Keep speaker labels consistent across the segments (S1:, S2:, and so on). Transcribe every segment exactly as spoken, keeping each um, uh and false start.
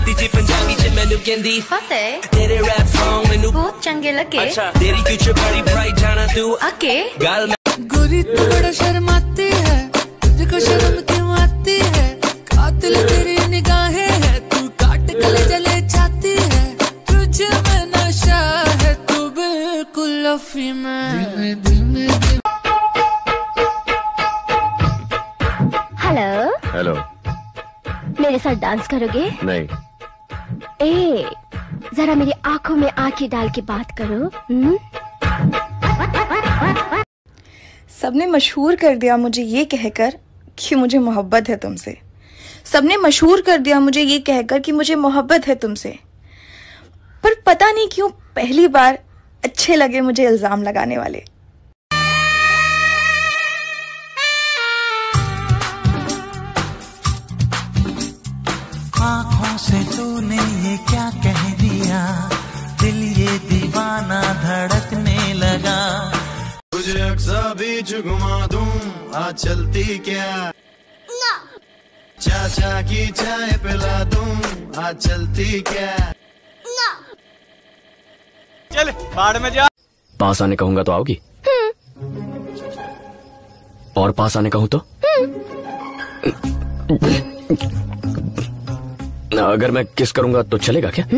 S1: बोलती जी पंजाबी च मैनू कहंदी फतेह तेरे रैप सॉन्ग मैनू बहुत चंगे लगे। अच्छा तेरी फ्यूचर बड़ी ब्राइट जाना तू आके गाल
S2: गोरी तू बड़ा शर्माती है, तुझको शर्म क्यों आती है? कातिल तेरी निगाहें है, तू काट गले जले चाहती है। तुझे में नशा है, तू बिल्कुल लफी में दिल में दिल।
S3: हेलो
S4: हेलो,
S3: मेरे साथ डांस करोगे?
S4: नहीं।
S3: ए, जरा मेरी आंखों में आंखें डाल के बात करो। हुँ?
S5: सबने मशहूर कर दिया मुझे ये कहकर कि मुझे मोहब्बत है तुमसे। सबने मशहूर कर दिया मुझे ये कहकर कि मुझे मोहब्बत है तुमसे। पर पता नहीं क्यों पहली बार अच्छे लगे मुझे इल्जाम लगाने वाले।
S6: आँखों से तूने ये क्या कह दिया, दिल ये दीवाना धड़कने लगा। तुझे अक्सा बीच घुमा दूं, आज चलती क्या? ना। चाचा की चाय पिला दूं, आज चलती क्या?
S7: ना।
S8: चल बाढ़ में जा।
S9: पास आने कहूंगा तो आओगी? और पास आने कहूं तो? अगर मैं किस करूंगा तो चलेगा क्या?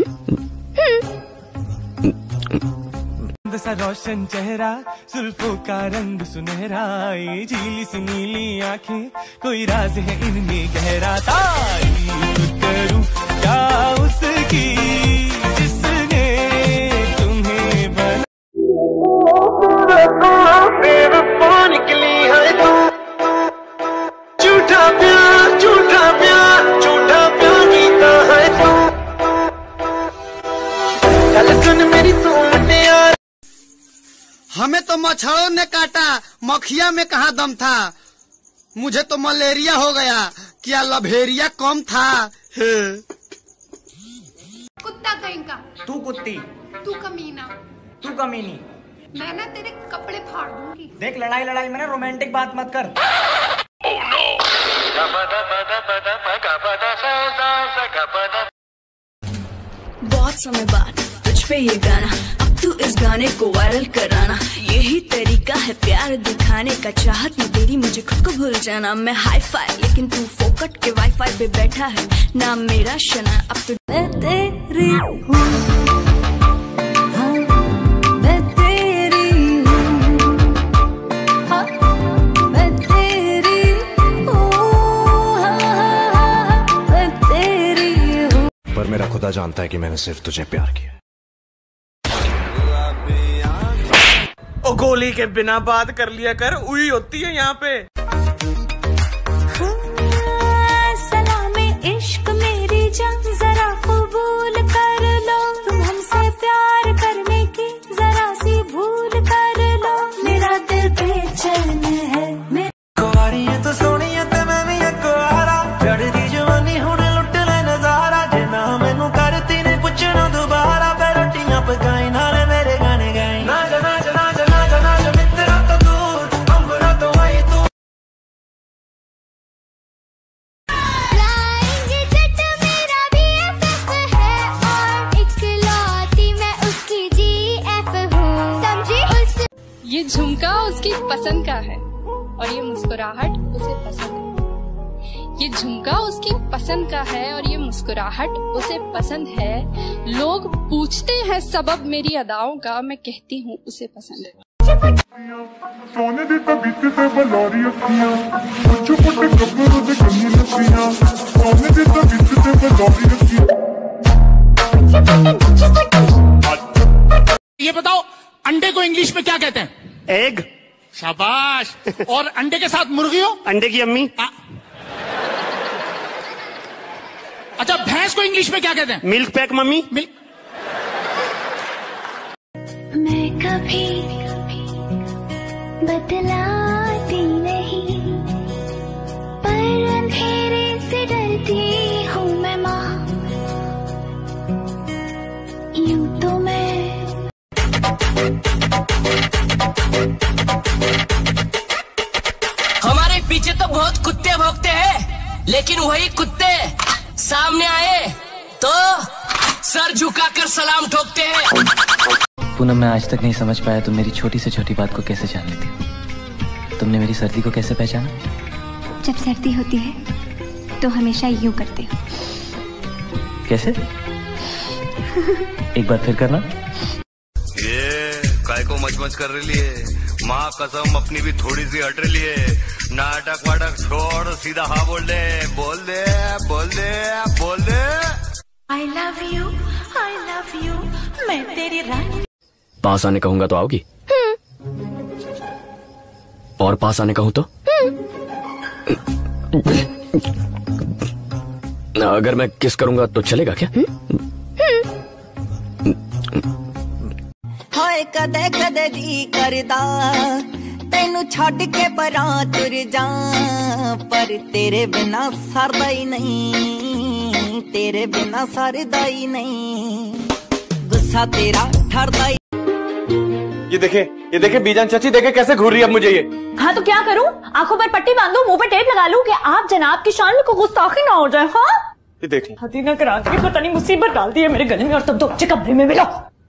S6: सा रोशन चेहरा, जुल्फों का रंग सुनहरा, ये झीली सी नीली आंखें, कोई राज है इनमें गहरा। तारीफ करूं क्या उसकी जिसने तुम्हें बना। बेवफा निकली है तू, झूठा प्यार झूठा प्यार झूठा प्यार कीता है तू। चल सुन मेरी तू यार, हमें तो मच्छरों ने काटा, मक्खिया में कहाँ दम था। मुझे तो मलेरिया हो गया, क्या लभेरिया कम था।
S7: कुत्ता कहीं का।
S8: तू कुत्ती,
S7: तू कमीना,
S8: तू कमीनी।
S7: मैं ना तेरे कपड़े फाड़ दूंगी।
S8: देख लड़ाई लड़ाई में ना रोमांटिक बात मत कर। oh, no.
S2: बहुत समय बाद तुझ पे ये गाना, अब तू इस गाने को वायरल कराना। यही तरीका है प्यार दिखाने का, चाहत में तेरी मुझे खुद को भूल जाना। मैं हाई फाई लेकिन तू फोकट के वाईफाई पे बैठा है, नाम मेरा शना। अब तो मैं तेरी हूँ, हाँ, मैं तेरी हूँ, हाँ, मैं तेरी हूँ, हाँ, हाँ, मैं तेरी हूँ।
S4: पर मेरा खुदा जानता है कि मैंने सिर्फ तुझे प्यार किया।
S8: ओ गोली के बिना बात कर लिया कर, उई होती है यहाँ पे।
S2: सलामे इश्क मेरी जान, जरा कबूल कर लो। तुम हमसे प्यार करने की जरा सी भूल कर लो। मेरा दिल बेचैन है।
S6: कुआरी है तो सोनी है ते मैं भी कुआरा, चढ़दी जवानी हुण लुट ले नजारा। जे ना मैनू करती ने पुछना दोबारा, फिर रोटियां पकाई नाले मेरे गाने गाई। ना जना जना
S7: ये झुमका उसकी पसंद का है और ये मुस्कुराहट उसे पसंद है। ये झुमका उसकी पसंद का है और ये मुस्कुराहट उसे पसंद है। लोग पूछते हैं सबब मेरी अदाओं का, मैं कहती हूँ उसे पसंद है।
S10: सोने दी तबीयत से बलारी अखियां, कुछ पुट कब्रों से कन्नी नसियां। सोने दी तबीयत से बलारी अखियां।
S11: ये बताओ अंडे को इंग्लिश में क्या कहते हैं?
S12: एग।
S11: शाबाश। और अंडे के साथ मुर्गी हो?
S12: अंडे की अम्मी।
S11: अच्छा भैंस को इंग्लिश में क्या कहते हैं?
S12: Milk pack mummy.
S11: मिल्क।
S2: मैं कभी बतलाती नहीं, पर अंधेरे से डरती हूँ मैं माँ। यूं तो मैं
S1: हमारे पीछे तो बहुत कुत्ते भौंकते हैं, लेकिन वही कुत्ते सामने आए तो सर झुकाकर सलाम ठोकते हैं।
S12: पूनम, मैं आज तक नहीं समझ पाया तुम मेरी छोटी से छोटी बात को कैसे जान लेती हो। तुमने मेरी सर्दी को कैसे पहचाना?
S13: जब सर्दी होती है तो हमेशा यूं करते हो।
S12: कैसे? एक बार फिर करना।
S14: ये काय को मचमच कर रही है, माँ कसम अपनी भी थोड़ी सी हट रही है। नाटक वाटक छोड़, सीधा हाँ बोल दे, बोल दे, बोल दे, बोल दे।
S15: I love you, I love you, मैं तेरी रानी।
S9: पास आने कहूंगा तो आओगी? और पास आने कहूं तो? अगर मैं किस करूंगा तो चलेगा क्या?
S15: हाय कदे कदे जी करदा तेनू छड़ के परां तुर जा, पर तेरे बिना सरदा ही नहीं, तेरे बिना सरदा ही नहीं, गुस्सा तेरा ठरदा ही।
S8: ये देखे, ये देखे बीजान चाची, देखे कैसे घूर रही है अब मुझे ये।
S16: हाँ तो क्या करूं? आंखों पर पट्टी बांधूं, मुंह पर टेप लगा लूं कि आप जनाब की शान को गुस्ताखी ना हो जाए। हाँ
S8: ये देख,
S16: हदी ना करा के पता नहीं मुसीबत डाल दी है मेरे गले में, और तुम तो अच्छे कमरे में मिलो।